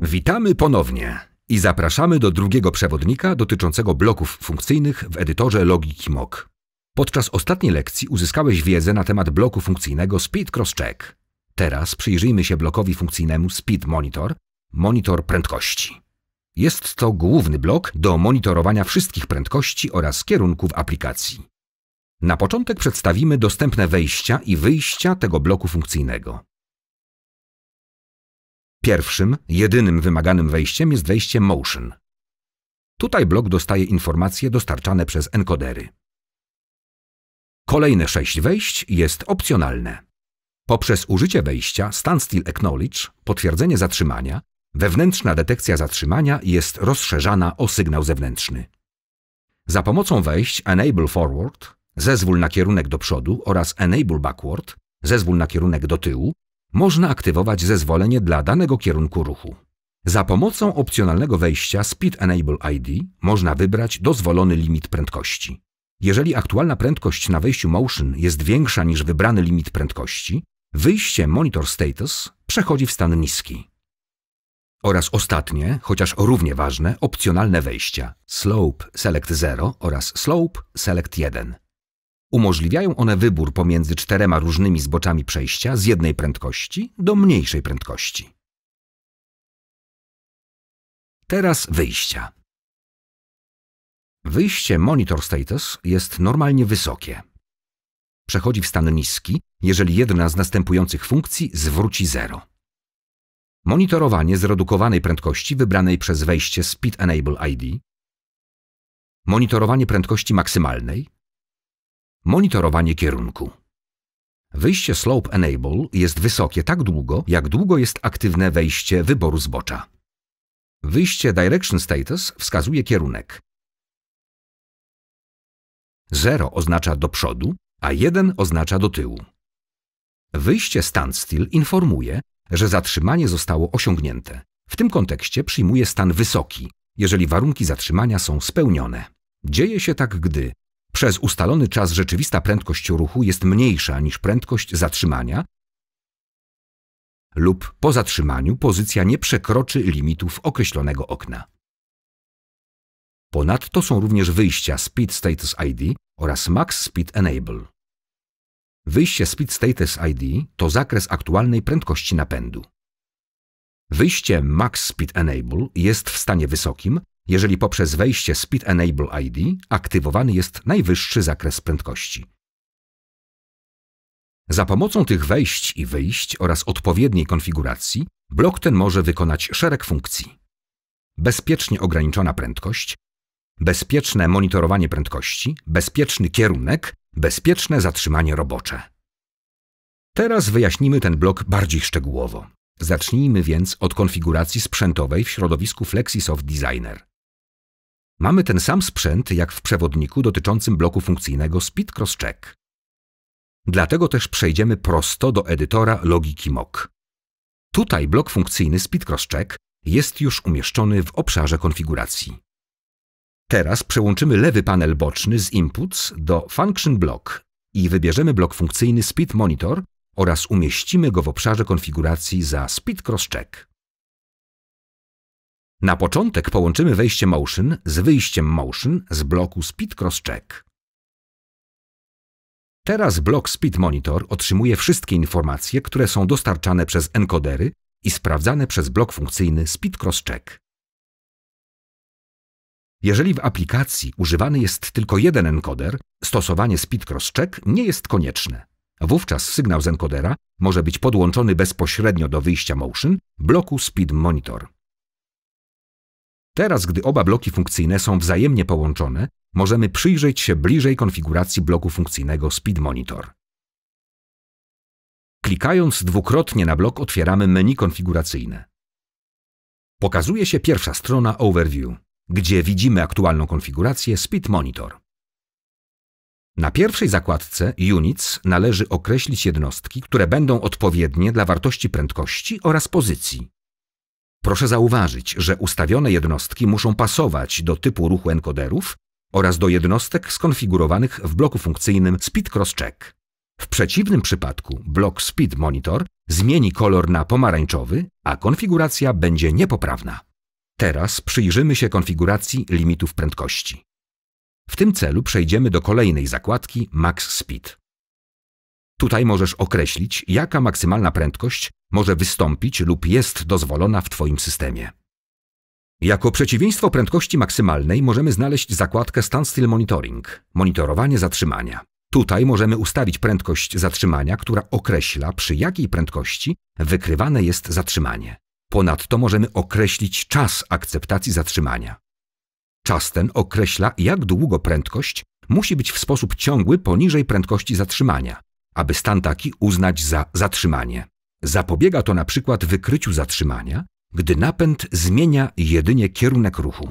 Witamy ponownie i zapraszamy do drugiego przewodnika dotyczącego bloków funkcyjnych w edytorze logiki mock. Podczas ostatniej lekcji uzyskałeś wiedzę na temat bloku funkcyjnego Speed Crosscheck. Teraz przyjrzyjmy się blokowi funkcyjnemu Speed Monitor, monitor prędkości. Jest to główny blok do monitorowania wszystkich prędkości oraz kierunków aplikacji. Na początek przedstawimy dostępne wejścia i wyjścia tego bloku funkcyjnego. Pierwszym, jedynym wymaganym wejściem jest wejście Motion. Tutaj blok dostaje informacje dostarczane przez encodery. Kolejne 6 wejść jest opcjonalne. Poprzez użycie wejścia Standstill Acknowledge, potwierdzenie zatrzymania, wewnętrzna detekcja zatrzymania jest rozszerzana o sygnał zewnętrzny. Za pomocą wejść Enable Forward, zezwól na kierunek do przodu oraz Enable Backward, zezwól na kierunek do tyłu, można aktywować zezwolenie dla danego kierunku ruchu. Za pomocą opcjonalnego wejścia Speed Enable ID można wybrać dozwolony limit prędkości. Jeżeli aktualna prędkość na wejściu Motion jest większa niż wybrany limit prędkości, wyjście Monitor Status przechodzi w stan niski. Oraz ostatnie, chociaż równie ważne, opcjonalne wejścia Slope Select 0 oraz Slope Select 1. Umożliwiają one wybór pomiędzy 4 różnymi zboczami przejścia z jednej prędkości do mniejszej prędkości. Teraz wyjścia. Wyjście Monitor Status jest normalnie wysokie. Przechodzi w stan niski, jeżeli jedna z następujących funkcji zwróci 0. Monitorowanie zredukowanej prędkości wybranej przez wejście Speed Enable ID, monitorowanie prędkości maksymalnej, monitorowanie kierunku. Wyjście Slope Enable jest wysokie tak długo, jak długo jest aktywne wejście wyboru zbocza. Wyjście Direction Status wskazuje kierunek. 0 oznacza do przodu, a 1 oznacza do tyłu. Wyjście Standstill informuje, że zatrzymanie zostało osiągnięte. W tym kontekście przyjmuje stan wysoki, jeżeli warunki zatrzymania są spełnione. Dzieje się tak, gdy przez ustalony czas rzeczywista prędkość ruchu jest mniejsza niż prędkość zatrzymania lub po zatrzymaniu pozycja nie przekroczy limitów określonego okna. Ponadto są również wyjścia Speed Status ID oraz Max Speed Enable. Wyjście Speed Status ID to zakres aktualnej prędkości napędu. Wyjście Max Speed Enable jest w stanie wysokim, jeżeli poprzez wejście Speed Enable ID aktywowany jest najwyższy zakres prędkości. Za pomocą tych wejść i wyjść oraz odpowiedniej konfiguracji blok ten może wykonać szereg funkcji. Bezpiecznie ograniczona prędkość, bezpieczne monitorowanie prędkości, bezpieczny kierunek, bezpieczne zatrzymanie robocze. Teraz wyjaśnimy ten blok bardziej szczegółowo. Zacznijmy więc od konfiguracji sprzętowej w środowisku Flexisoft Designer. Mamy ten sam sprzęt jak w przewodniku dotyczącym bloku funkcyjnego Speed Crosscheck. Dlatego też przejdziemy prosto do edytora logiki mock. Tutaj blok funkcyjny Speed Crosscheck jest już umieszczony w obszarze konfiguracji. Teraz przełączymy lewy panel boczny z Inputs do Function Block i wybierzemy blok funkcyjny Speed Monitor oraz umieścimy go w obszarze konfiguracji za Speed Crosscheck. Na początek połączymy wejście Motion z wyjściem Motion z bloku Speed Crosscheck. Teraz blok Speed Monitor otrzymuje wszystkie informacje, które są dostarczane przez encodery i sprawdzane przez blok funkcyjny Speed Crosscheck. Jeżeli w aplikacji używany jest tylko jeden encoder, stosowanie Speed Crosscheck nie jest konieczne. Wówczas sygnał z encodera może być podłączony bezpośrednio do wyjścia Motion bloku Speed Monitor. Teraz, gdy oba bloki funkcyjne są wzajemnie połączone, możemy przyjrzeć się bliżej konfiguracji bloku funkcyjnego Speed Monitor. Klikając dwukrotnie na blok otwieramy menu konfiguracyjne. Pokazuje się pierwsza strona Overview, gdzie widzimy aktualną konfigurację Speed Monitor. Na pierwszej zakładce Units należy określić jednostki, które będą odpowiednie dla wartości prędkości oraz pozycji. Proszę zauważyć, że ustawione jednostki muszą pasować do typu ruchu encoderów oraz do jednostek skonfigurowanych w bloku funkcyjnym Speed Crosscheck. W przeciwnym przypadku blok Speed Monitor zmieni kolor na pomarańczowy, a konfiguracja będzie niepoprawna. Teraz przyjrzymy się konfiguracji limitów prędkości. W tym celu przejdziemy do kolejnej zakładki Max Speed. Tutaj możesz określić, jaka maksymalna prędkość może wystąpić lub jest dozwolona w Twoim systemie. Jako przeciwieństwo prędkości maksymalnej możemy znaleźć zakładkę Standstill Monitoring – monitorowanie zatrzymania. Tutaj możemy ustawić prędkość zatrzymania, która określa, przy jakiej prędkości wykrywane jest zatrzymanie. Ponadto możemy określić czas akceptacji zatrzymania. Czas ten określa, jak długo prędkość musi być w sposób ciągły poniżej prędkości zatrzymania, aby stan taki uznać za zatrzymanie. Zapobiega to na przykład wykryciu zatrzymania, gdy napęd zmienia jedynie kierunek ruchu.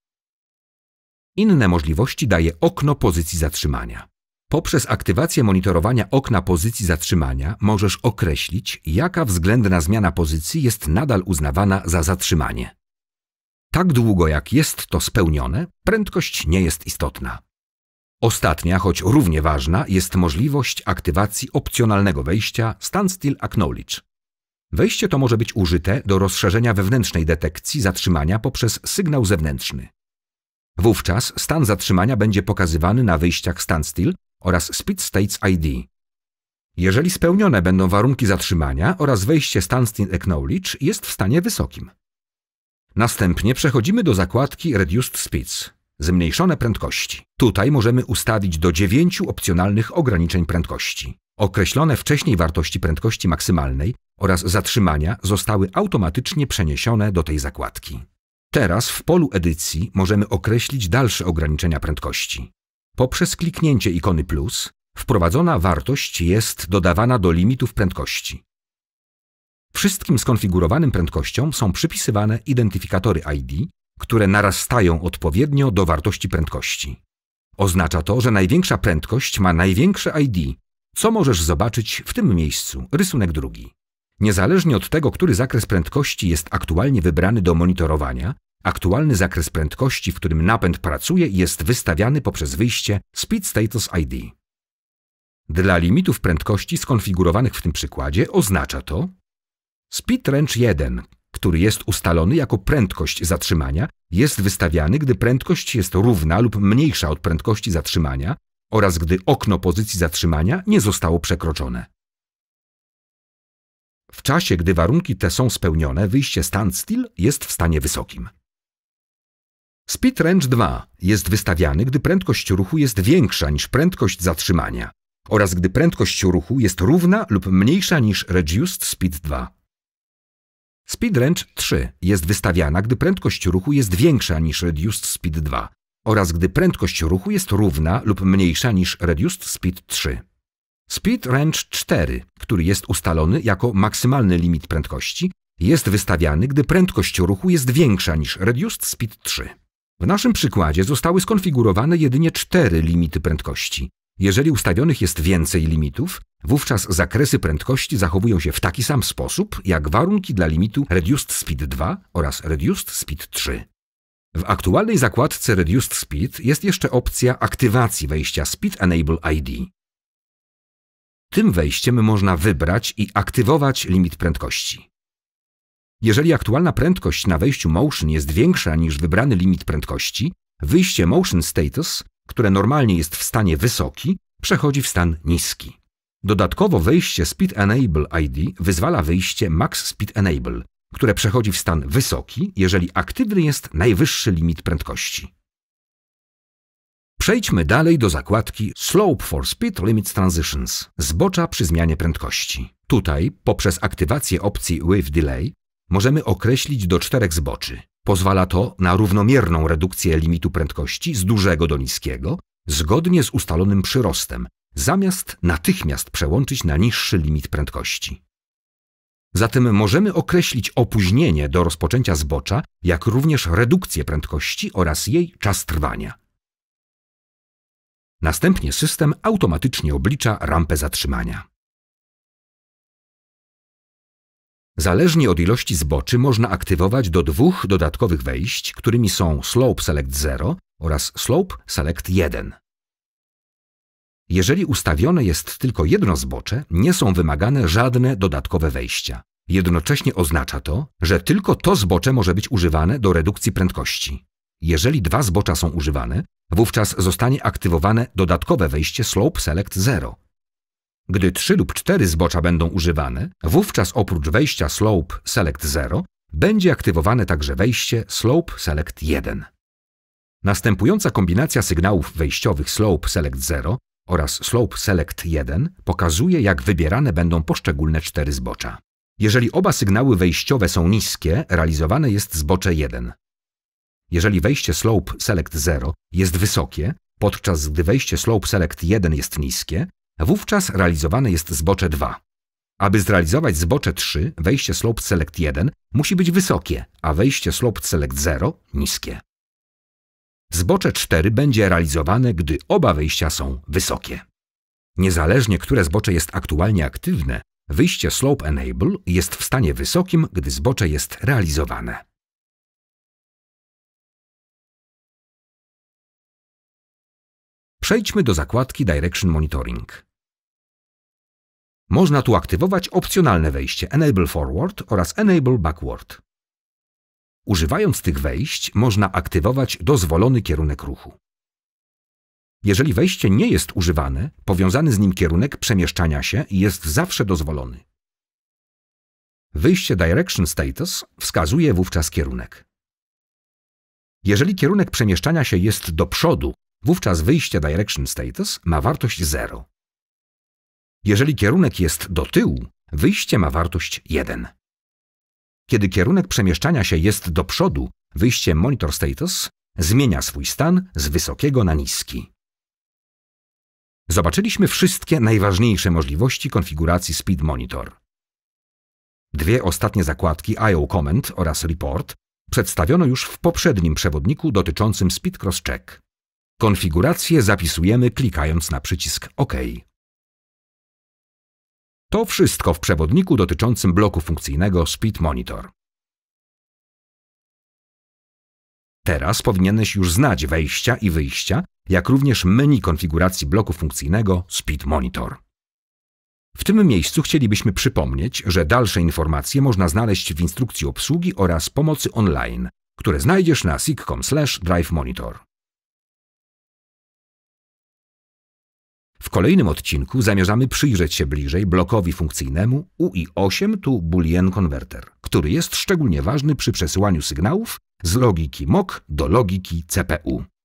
Inne możliwości daje okno pozycji zatrzymania. Poprzez aktywację monitorowania okna pozycji zatrzymania możesz określić, jaka względna zmiana pozycji jest nadal uznawana za zatrzymanie. Tak długo jak jest to spełnione, prędkość nie jest istotna. Ostatnia, choć równie ważna, jest możliwość aktywacji opcjonalnego wejścia Standstill Acknowledge. Wejście to może być użyte do rozszerzenia wewnętrznej detekcji zatrzymania poprzez sygnał zewnętrzny. Wówczas stan zatrzymania będzie pokazywany na wyjściach Standstill oraz Speed States ID. Jeżeli spełnione będą warunki zatrzymania oraz wejście Standstill Acknowledge jest w stanie wysokim. Następnie przechodzimy do zakładki Reduced Speeds – zmniejszone prędkości. Tutaj możemy ustawić do 9 opcjonalnych ograniczeń prędkości. Określone wcześniej wartości prędkości maksymalnej oraz zatrzymania zostały automatycznie przeniesione do tej zakładki. Teraz w polu edycji możemy określić dalsze ograniczenia prędkości. Poprzez kliknięcie ikony plus wprowadzona wartość jest dodawana do limitów prędkości. Wszystkim skonfigurowanym prędkościom są przypisywane identyfikatory ID, które narastają odpowiednio do wartości prędkości. Oznacza to, że największa prędkość ma największe ID, co możesz zobaczyć w tym miejscu, rysunek drugi. Niezależnie od tego, który zakres prędkości jest aktualnie wybrany do monitorowania, aktualny zakres prędkości, w którym napęd pracuje, jest wystawiany poprzez wyjście Speed Status ID. Dla limitów prędkości skonfigurowanych w tym przykładzie oznacza to Speed Range 1, który jest ustalony jako prędkość zatrzymania, jest wystawiany, gdy prędkość jest równa lub mniejsza od prędkości zatrzymania oraz gdy okno pozycji zatrzymania nie zostało przekroczone. W czasie, gdy warunki te są spełnione, wyjście Standstill jest w stanie wysokim. Speed Range 2 jest wystawiany, gdy prędkość ruchu jest większa niż prędkość zatrzymania oraz gdy prędkość ruchu jest równa lub mniejsza niż Reduced Speed 2. Speed Range 3 jest wystawiana, gdy prędkość ruchu jest większa niż Reduced Speed 2 oraz gdy prędkość ruchu jest równa lub mniejsza niż Reduced Speed 3. Speed Range 4, który jest ustalony jako maksymalny limit prędkości, jest wystawiany, gdy prędkość ruchu jest większa niż Reduced Speed 3. W naszym przykładzie zostały skonfigurowane jedynie 4 limity prędkości. Jeżeli ustawionych jest więcej limitów, wówczas zakresy prędkości zachowują się w taki sam sposób, jak warunki dla limitu Reduced Speed 2 oraz Reduced Speed 3. W aktualnej zakładce Reduced Speed jest jeszcze opcja aktywacji wejścia Speed Enable ID. Tym wejściem można wybrać i aktywować limit prędkości. Jeżeli aktualna prędkość na wejściu Motion jest większa niż wybrany limit prędkości, wyjście Motion Status, które normalnie jest w stanie wysoki, przechodzi w stan niski. Dodatkowo wejście Speed Enable ID wyzwala wyjście Max Speed Enable, które przechodzi w stan wysoki, jeżeli aktywny jest najwyższy limit prędkości. Przejdźmy dalej do zakładki Slope for Speed Limit Transitions – zbocza przy zmianie prędkości. Tutaj, poprzez aktywację opcji With Delay, możemy określić do 4 zboczy. Pozwala to na równomierną redukcję limitu prędkości z dużego do niskiego, zgodnie z ustalonym przyrostem, zamiast natychmiast przełączyć na niższy limit prędkości. Zatem możemy określić opóźnienie do rozpoczęcia zbocza, jak również redukcję prędkości oraz jej czas trwania. Następnie system automatycznie oblicza rampę zatrzymania. Zależnie od ilości zboczy można aktywować do 2 dodatkowych wejść, którymi są Slope Select 0 oraz Slope Select 1. Jeżeli ustawione jest tylko jedno zbocze, nie są wymagane żadne dodatkowe wejścia. Jednocześnie oznacza to, że tylko to zbocze może być używane do redukcji prędkości. Jeżeli dwa zbocza są używane, wówczas zostanie aktywowane dodatkowe wejście Slope Select 0. Gdy 3 lub 4 zbocza będą używane, wówczas oprócz wejścia Slope Select 0 będzie aktywowane także wejście Slope Select 1. Następująca kombinacja sygnałów wejściowych Slope Select 0 oraz Slope Select 1 pokazuje, jak wybierane będą poszczególne 4 zbocza. Jeżeli oba sygnały wejściowe są niskie, realizowane jest zbocze 1. Jeżeli wejście Slope Select 0 jest wysokie, podczas gdy wejście Slope Select 1 jest niskie, wówczas realizowane jest zbocze 2. Aby zrealizować zbocze 3, wejście Slope Select 1 musi być wysokie, a wejście Slope Select 0 niskie. Zbocze 4 będzie realizowane, gdy oba wejścia są wysokie. Niezależnie, które zbocze jest aktualnie aktywne, wyjście Slope Enable jest w stanie wysokim, gdy zbocze jest realizowane. Przejdźmy do zakładki Direction Monitoring. Można tu aktywować opcjonalne wejście Enable Forward oraz Enable Backward. Używając tych wejść, można aktywować dozwolony kierunek ruchu. Jeżeli wejście nie jest używane, powiązany z nim kierunek przemieszczania się jest zawsze dozwolony. Wyjście Direction Status wskazuje wówczas kierunek. Jeżeli kierunek przemieszczania się jest do przodu, wówczas wyjście Direction Status ma wartość 0. Jeżeli kierunek jest do tyłu, wyjście ma wartość 1. Kiedy kierunek przemieszczania się jest do przodu, wyjście Monitor Status zmienia swój stan z wysokiego na niski. Zobaczyliśmy wszystkie najważniejsze możliwości konfiguracji Speed Monitor. Dwie ostatnie zakładki I/O Comment oraz Report przedstawiono już w poprzednim przewodniku dotyczącym Speed Cross Check. Konfigurację zapisujemy klikając na przycisk OK. To wszystko w przewodniku dotyczącym bloku funkcyjnego Speed Monitor. Teraz powinieneś już znać wejścia i wyjścia, jak również menu konfiguracji bloku funkcyjnego Speed Monitor. W tym miejscu chcielibyśmy przypomnieć, że dalsze informacje można znaleźć w instrukcji obsługi oraz pomocy online, które znajdziesz na sig.com/drive-monitor. W kolejnym odcinku zamierzamy przyjrzeć się bliżej blokowi funkcyjnemu UI8 to Boolean Converter, który jest szczególnie ważny przy przesyłaniu sygnałów z logiki MOC do logiki CPU.